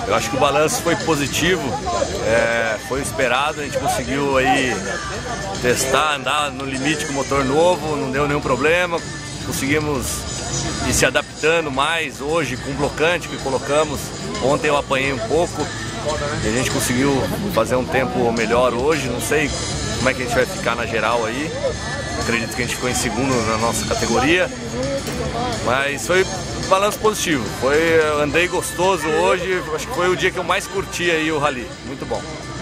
Eu acho que o balanço foi positivo, foi esperado, a gente conseguiu aí testar, andar no limite com o motor novo, não deu nenhum problema, conseguimos ir se adaptando mais hoje com o blocante que colocamos. Ontem eu apanhei um pouco e a gente conseguiu fazer um tempo melhor hoje, não sei como é que a gente vai ficar na geral aí, acredito que a gente ficou em segundo na nossa categoria, mas foi balanço positivo, andei gostoso hoje, acho que foi o dia que eu mais curti aí o rally, muito bom.